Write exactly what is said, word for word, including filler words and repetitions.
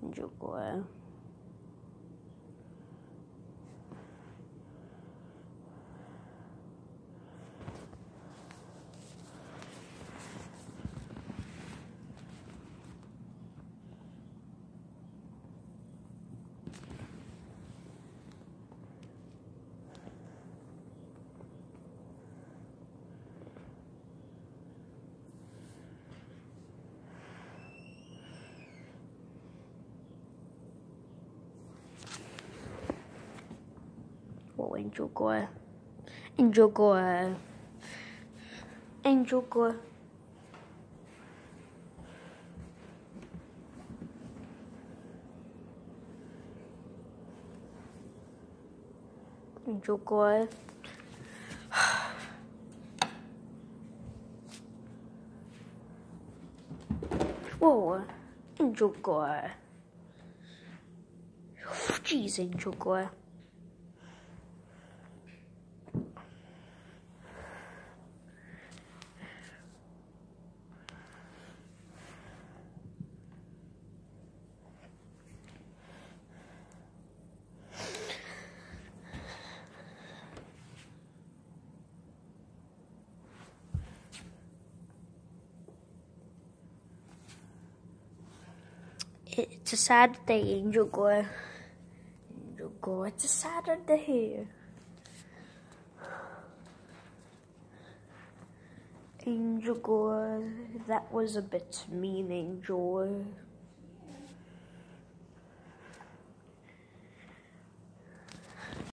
Enjoy. Oh, enjoy. Enjoy. Enjoy. Enjoy. Whoa, enjoy. Jeez, enjoy. It's a Saturday, enjoy. Enjoy. It's a Saturday. Enjoy. That was a bit mean, enjoy.